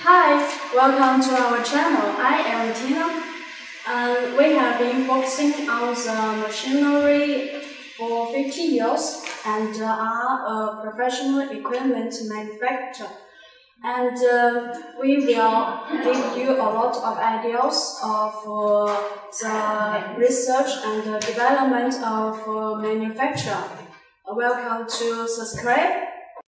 Hi, welcome to our channel. I am Tina. We have been focusing on the machinery for 50 years and are a professional equipment manufacturer. And we will give you a lot of ideas of the research and development of manufacture. Welcome to subscribe.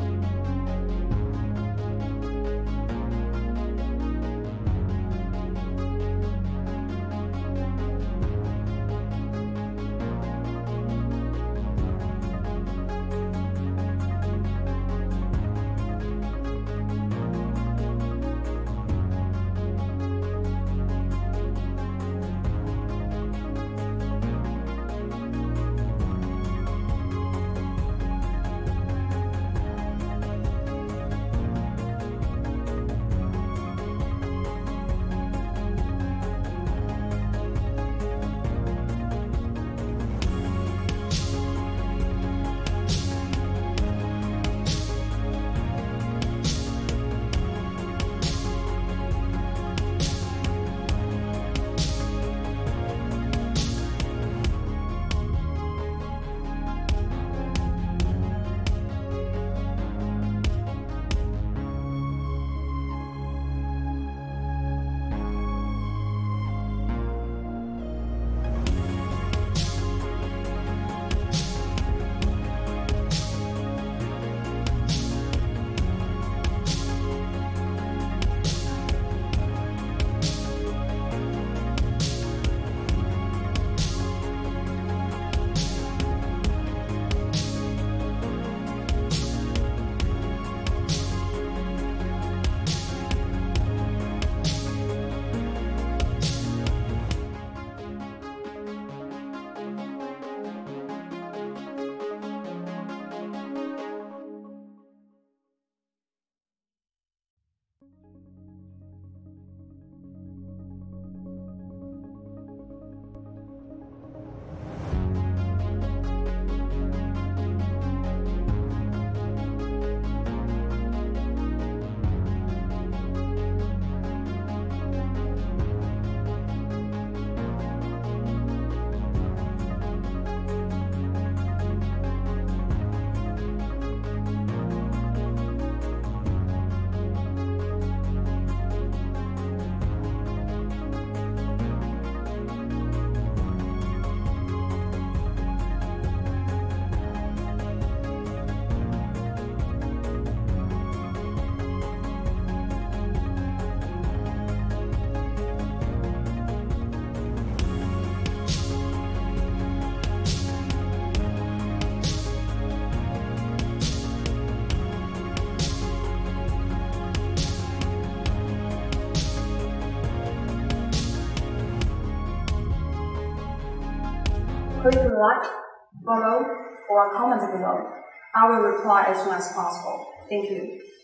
Click like, follow, or comment below. I will reply as soon as possible. Thank you.